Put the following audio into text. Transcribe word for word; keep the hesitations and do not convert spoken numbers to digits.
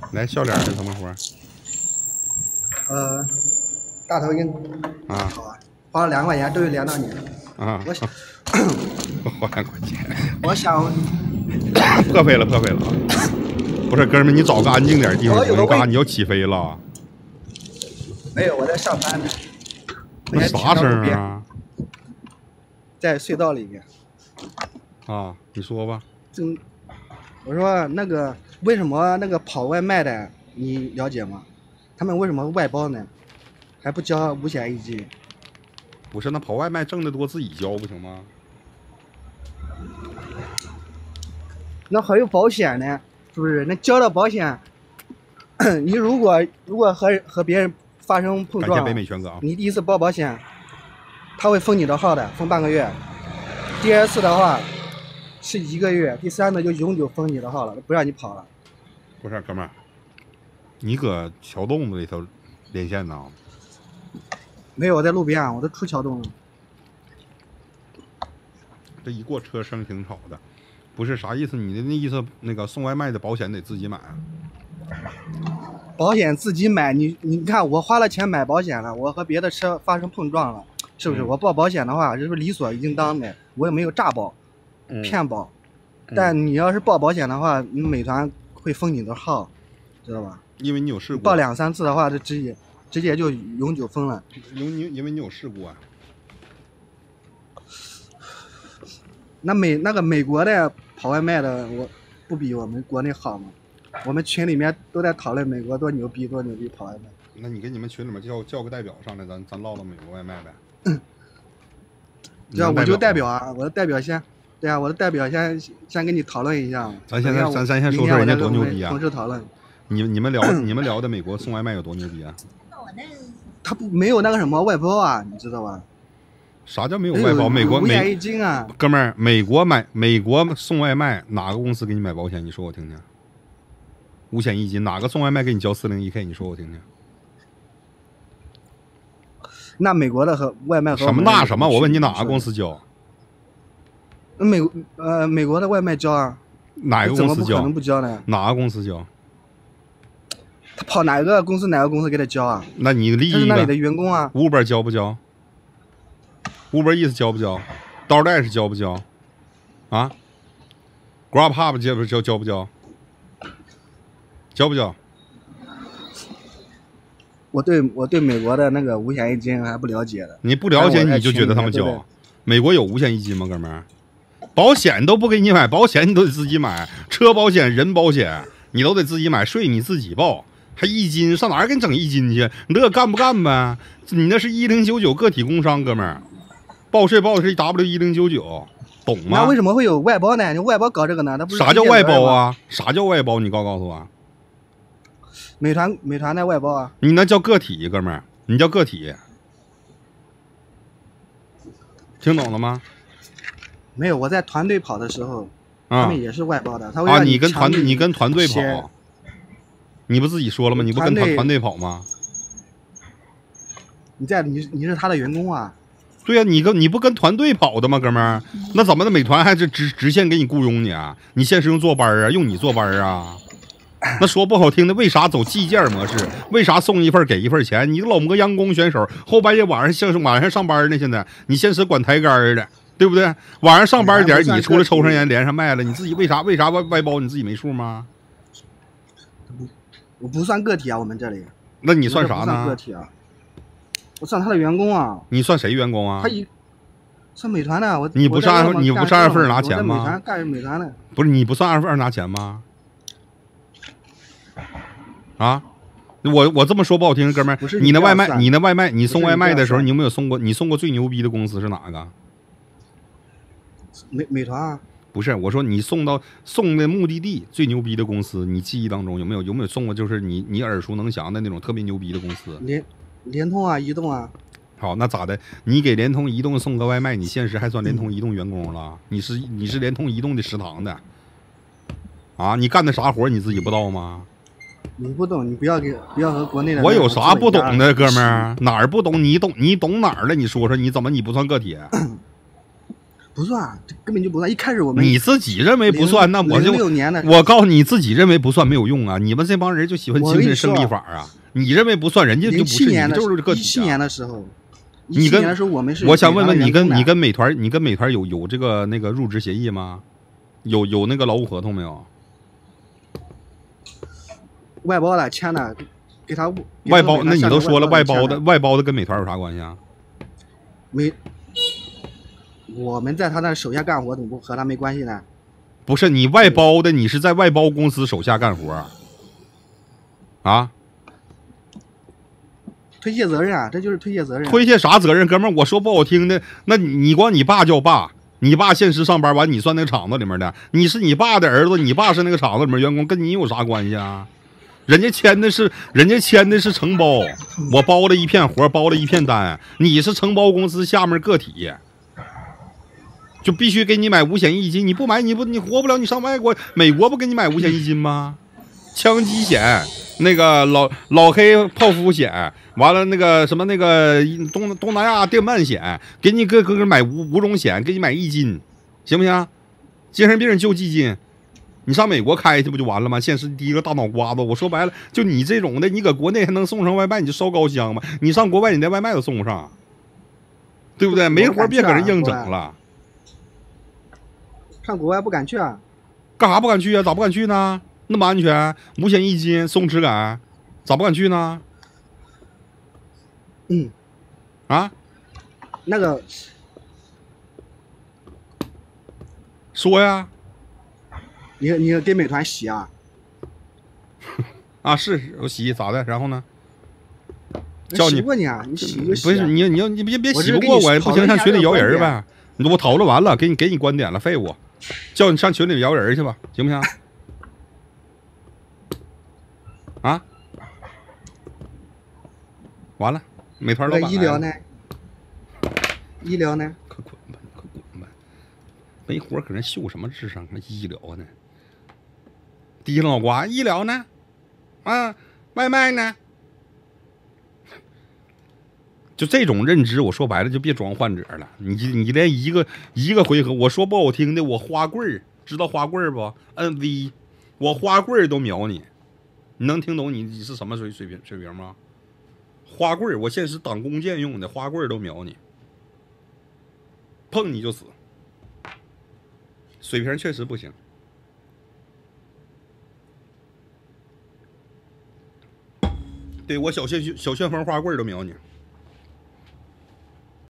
来，笑脸是什么活？ 呃，大头鹰啊， 好啊，花了两块钱，终于连到你了。 啊， 我想， 花两块钱， 我想破费了，破费了啊！不是，哥们，你找个安静点地方， 我有个问你干啥？你要起飞了？ 没有，我在上班呢。 那啥声啊？ 在隧道里面。 啊，你说吧。 就我说那个为什么那个跑外卖的你了解吗？他们为什么外包呢？还不交五险一金？ 不是，那跑外卖挣得多，自己交不行吗？ 那还有保险呢，是不是？那交了保险，你如果如果和和别人发生碰撞， 感谢北美全哥啊！ 你第一次报保险，他会封你的号的，封半个月。第二次的话是一个月，第三次就永久封你的号了，不让你跑了。 不是，哥们儿，你搁桥洞子里头连线呢？ 没有，我在路边啊，我都出桥洞了。 这一过车声挺吵的，不是啥意思？你的那意思，那个送外卖的保险得自己买啊？ 保险自己买，你你看我花了钱买保险了，我和别的车发生碰撞了，是不是？ 嗯、 我报保险的话，这是理所应当的，我也没有诈保、 嗯、 骗保。 嗯、 但你要是报保险的话，你美团会封你的号，知道吧？ 因为你有事故。 报两三次的话，就直接直接就永久封了。 因你因为你有事故啊。 那美那个美国的跑外卖的，我不比我们国内好吗？我们群里面都在讨论美国多牛逼，多牛逼跑外卖。 那你给你们群里面叫叫个代表上来，咱咱唠唠美国外卖呗。嗯， 对啊，我就代表啊，我的代表先，对啊，我的代表先先跟你讨论一下。 咱现在咱咱先说说人家多牛逼啊！ 同时讨论。 你你们聊你们聊的美国送外卖有多牛逼啊？ 他不没有那个什么外包啊，你知道吧？ 啥叫没有外包？美国五险一金啊， 哥们儿，美国买美国送外卖，哪个公司给你买保险？你说我听听。五险一金，哪个送外卖给你交四零一 K？ 你说我听听。 那美国的和外卖和什么那什么？我问你哪个公司交？ 美呃美国的外卖交啊？ 哪个公司交？ 怎么不可能不交呢？ 哪个公司交？ 他跑哪个公司哪个公司给他交啊？ 那你立他是那里的员工啊。 Uber 交不交？Uber Eats 交不交？刀带是交不交？啊 ？Grubhub 交不交交不交？交不交？ 我对我对美国的那个五险一金还不了解的。 你不了解你就觉得他们交？对对美国有五险一金吗，哥们儿？保险都不给你买，保险你都得自己买，车保险、人保险你都得自己买，税你自己报。还一金上哪儿给你整一金去？你这干不干呗？你那是一零九九个体工商，哥们儿，报税报的是 W 一零九九，懂吗？ 那为什么会有外包呢？你外包搞这个呢？那不是啥叫外包啊？啥叫外包？你告告诉我。 美团美团的外包啊？ 你那叫个体，哥们儿，你叫个体，听懂了吗？ 没有，我在团队跑的时候， 啊、 他们也是外包的。他会啊， 让你跟团队你跟团队跑。你不自己说了吗？你不跟团团队跑吗？ 你在你你是他的员工啊？ 对呀、啊，你跟你不跟团队跑的吗，哥们儿？那怎么的？美团还是直直线给你雇佣你啊？你现实用坐班啊？用你坐班啊？那说不好听的，为啥走计件模式？为啥送一份给一份钱？你老模阳光选手，后半夜晚上像晚上上班呢？现在你现实管抬杆的，对不对？晚上上班点，你除了抽上烟连上麦了，你自己为啥为啥外外包？你自己没数吗？ 我不算个体啊，我们这里。 那你算啥呢？ 我算个体啊，我算他的员工啊。 你算谁员工啊？ 他一算美团的，我你不是按你不是按份拿钱吗？ 美团干美团的。 不是你不算按份拿钱吗？啊，我我这么说不好听，哥们儿，你那外卖，你那外卖，你送外卖的时候，你有没有送过？你送过最牛逼的公司是哪个？ 美美团啊。 不是，我说你送到送的目的地最牛逼的公司，你记忆当中有没有有没有送过？就是你你耳熟能详的那种特别牛逼的公司？ 联联通啊，移动啊。 好，那咋的？你给联通、移动送个外卖，你现实还算联通、移动员工了？你是你是联通、移动的食堂的啊？你干的啥活你自己不知道吗？ 你不懂，你不要给不要和国内的。 我有啥不懂的，哥们儿？哪儿不懂？你懂你懂哪儿了？你说说，你怎么你不算个体？ 不不算，这根本就不算。一开始我们你自己认为不算，那我就六年的， 我告诉你，自己认为不算没有用啊！你们这帮人就喜欢精神胜利法啊！你认为不算，人家就不是，你就是个体、啊。 一七年的时候， 你跟年的时候我们是， 我想问问你跟你跟美团，你跟美团有有这个那个入职协议吗？有有那个劳务合同没有？ 外包的签的，给他外包，那你都说了，外包的外包的跟美团有啥关系啊？ 没。我们在他那手下干活，怎么不和他没关系呢？ 不是你外包的，你是在外包公司手下干活啊？ 推卸责任啊，这就是推卸责任、啊。 推卸啥责任，哥们儿？我说不好听的，那你你管你爸叫爸，你爸现实上班完，你算那个厂子里面的，你是你爸的儿子，你爸是那个厂子里面员工，跟你有啥关系啊？人家签的是人家签的是承包，我包了一片活，包了一片单，你是承包公司下面个体。就必须给你买五险一金，你不买你不你活不了，你上外国美国不给你买五险一金吗？枪击险，那个老老黑泡芙险，完了那个什么那个东东南亚电鳗险，给你各各个买五五种险，给你买一金，行不行？精神病救济金，你上美国开去不就完了吗？现实第一个大脑瓜子，我说白了，就你这种的，你搁国内还能送上外卖，你就烧高香吗？你上国外你连外卖都送不上，对不对？没活别搁人硬整了。 上国外不敢去啊？ 干啥不敢去啊？咋不敢去呢？那么安全，五险一金，松弛感，咋不敢去呢？ 嗯， 啊， 那个说呀， 你你给美团洗啊？ 啊，是我洗咋的？然后呢？叫你洗过你啊？你洗就洗、啊。 不是你你要你别别洗不过我，不行上群里摇人呗。我讨论完了，给你给你观点了，废物。叫你上群里摇人去吧，行不行？啊，完了，美团老板医疗呢？医疗呢？ 快滚吧，快滚吧！没活搁那秀什么智商啊？医疗呢？低了脑瓜，医疗呢？啊，外卖呢？就这种认知，我说白了就别装患者了。你你连一个一个回合，我说不好听的，我花棍儿，知道花棍儿不 ？N V， 我花棍儿都秒你，你能听懂你你是什么水水平水平吗？花棍儿，我现实挡弓箭用的，花棍儿都秒你，碰你就死，水平确实不行。对我小旋小旋风花棍儿都秒你。